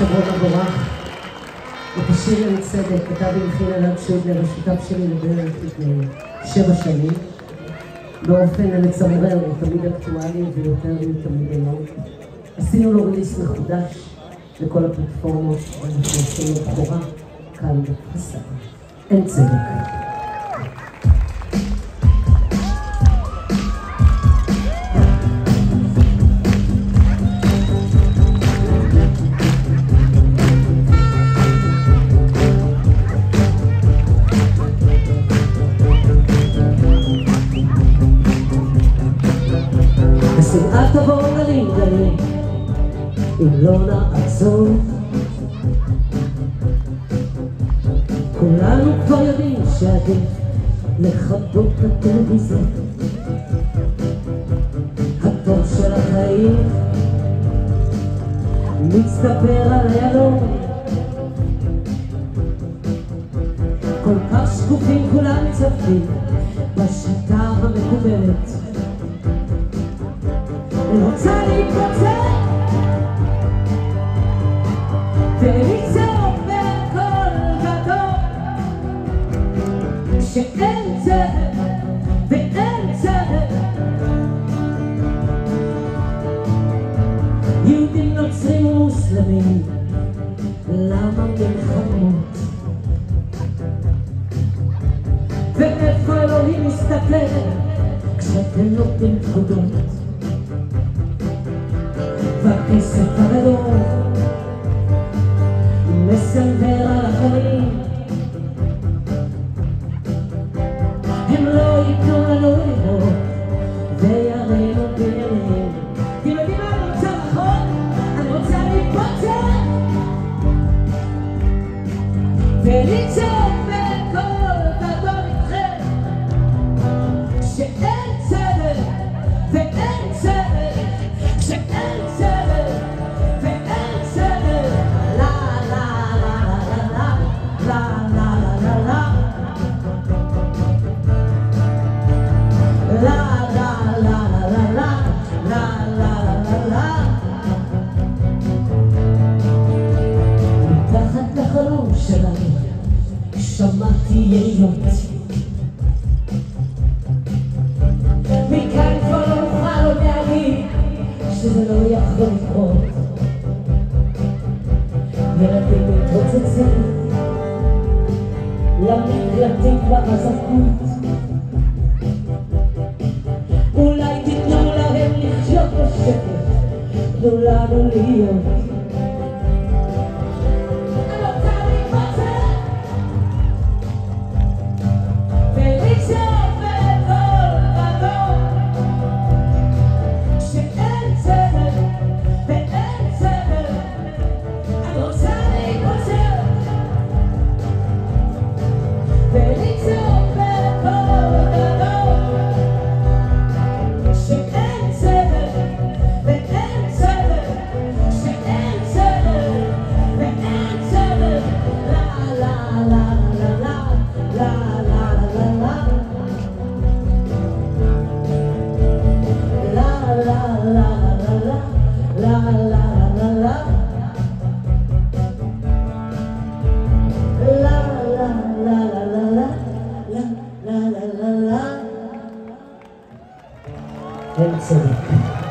שבוע מבורך. את השיר "אין צדק" כתב והלחין אלעד שודלר, השותף שלי לדרך לפני 7 שנים. באופן המצמרר, הוא תמיד אקטואלי ויותר מתמיד היום. עשינו לו ריליס מחודש לכל הפלטפורמות, ואנחנו עושים לו בכורה כאן בפסק. אין צדק. השנאה תבוא גלים גלים אם לא נעצור. כולנו כבר יודעים שעדיף לכבות הטלוויזיה. הטוב של החיים מצטבר על היעלום. כל כך שקופים כולם צפים בשיטה המקובלת. רוצה להתפוצץ ולצעוק בקול גדול שאין צדק ואין צדק. יהודים, נוצרים ומוסלמים, למה מלחמות? ואיפה אלוהים מסתכל כשאתם נותנים פקודות? והכסף הגדול מסנוור על החיים. הם לא ייתנו לנו לראות ויראינו בניינים. אתם יודעים מה אני רוצה נכון? אני רוצה להתפוצץ ולצעוק בקול גדול איתכם שאין צדק ואין צדק, שאין צדק. מתחת לחלום שלנו שמעתי יריות. מכאן כבר לא נוכל עוד להגיד שזה לא יכול לקרות. ילדים מתרוצצים למקלטים בחזקות. אולי תיתנו להם לחיות בשקט, תנו לנו להיות. אני רוצה להתפוצץ ולצעוק בקול גדול שאין צדק ואין צדק. אני רוצה להתפוצץ ולצעוק בקול גדול שאין צדק ואין צדק, שאין צדק ואין צדק. לה לה לה לה לה לה לה לה לה לה לה. אין צדק.